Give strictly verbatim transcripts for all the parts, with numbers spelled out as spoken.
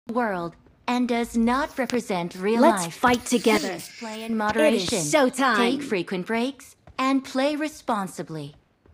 world and does not represent real Let's life. fight together. Please play in moderation. It is showtime. Take frequent breaks and play responsibly.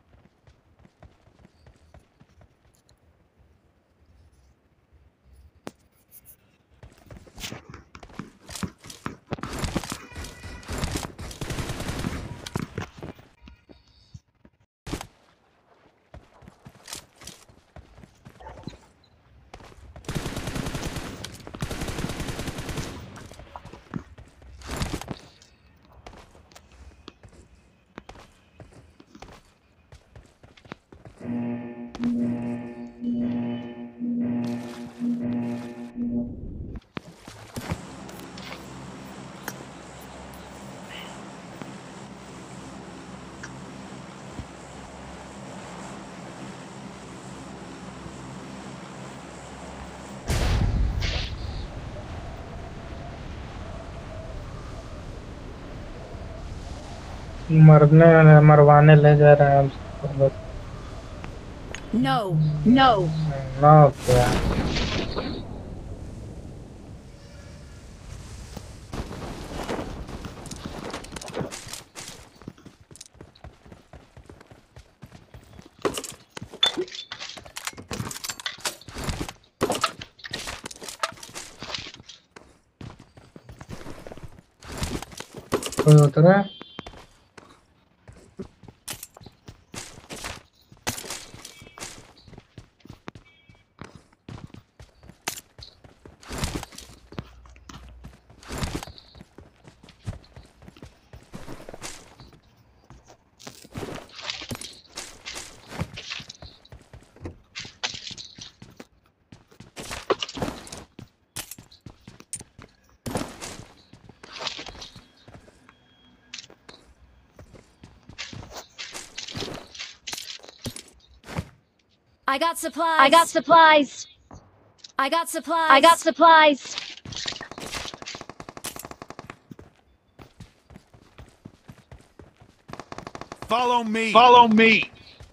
मरने मरवाने ले जा रहे हैं हम सबको बस। No, no. ना क्या कोई उतरा है? I got supplies. I got supplies. I got supplies. I got supplies. Follow me. Follow me.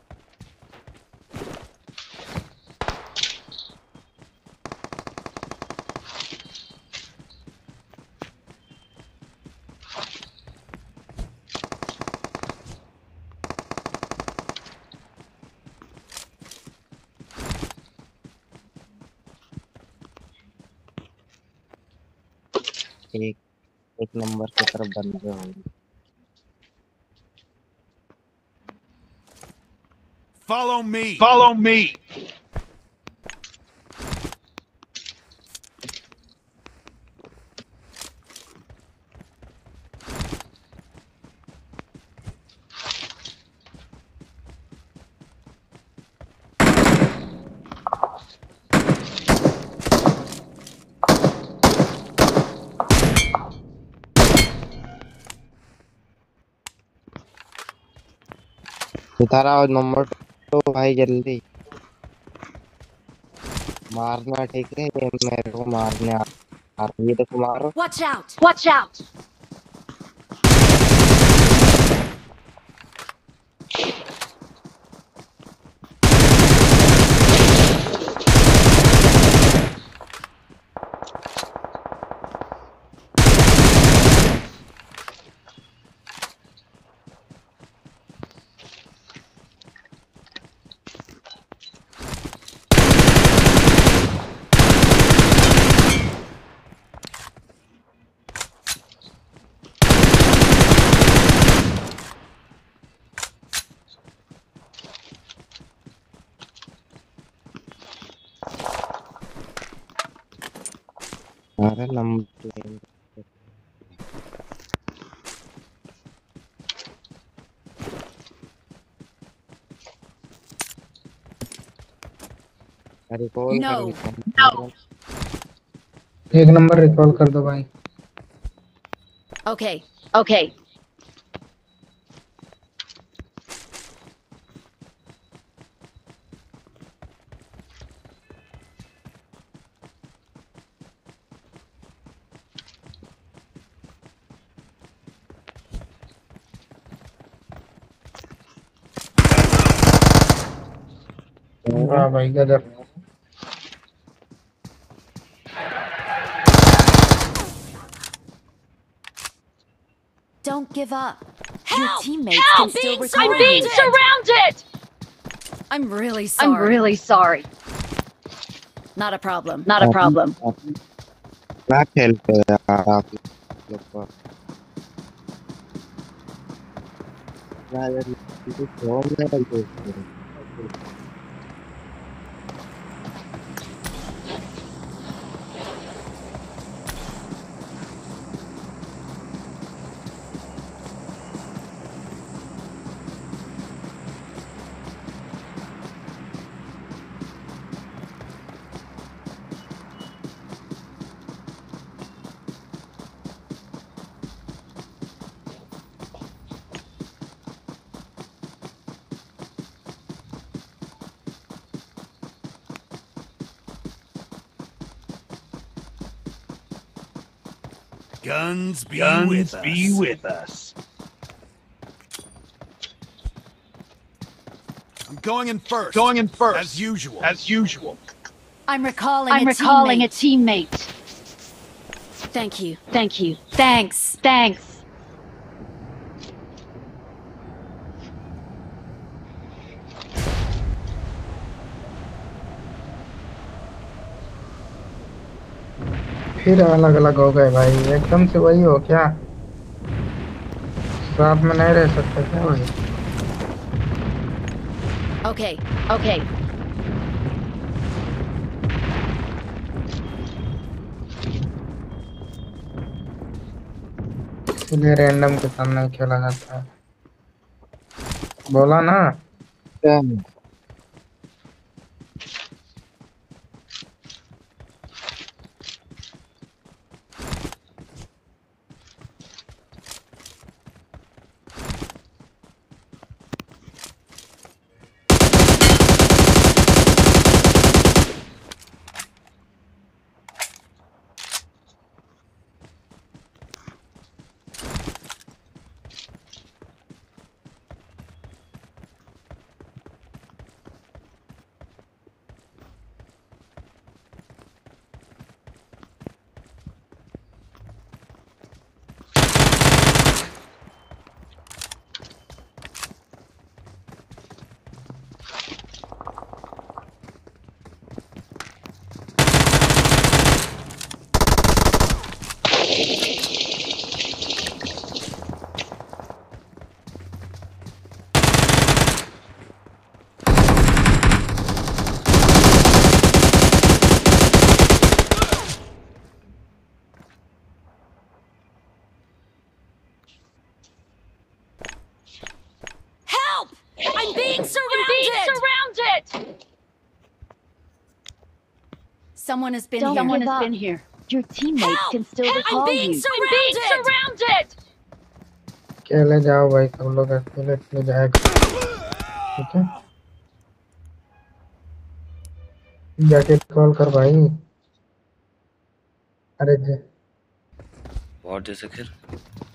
एक एक नंबर की तरफ बंदे होंगे। Follow me. Follow me. इधर आओ नंबर टू भाई जल्दी मारना ठीक है ये मेरे को मारने आ आ- ये देखो मारो। Watch out. Watch out. अरे नंबर रिकॉल No. No. एक नंबर रिकॉल कर दो भाई। Okay. Okay. वाह भाई गजब। Don't give up. Help! Your teammates Help! can still Being recall I'm being you. surrounded! I'm really sorry. I'm really sorry. Not a problem. Not a problem. क्या खेलते हो यार आप लोग को यार ये फोन में Guns be Guns with be us. with us. I'm going in first. Going in first. As usual. As usual. I'm recalling I'm a recalling teammate. a teammate. Thank you. Thank you. Thanks. Thanks. फिर अलग अलग हो गए भाई, एकदम से वही हो क्या? साथ में नहीं रह सकते क्या भाई? Okay. Okay. इसलिए रैंडम के सामने खेला जाता है, बोला ना। क्या Help! I'm being surrounded. I'm being surrounded. Someone has been Don't here. Someone has been here. Your teammates Help! can still Help! recall I'm being you. surrounded. I'm being surrounded. अकेले जाओ भाई, सब लोग अकेले अकेले जाएगा, ठीक है? जाके कॉल कर भाई। अरे जी और जैसे फिर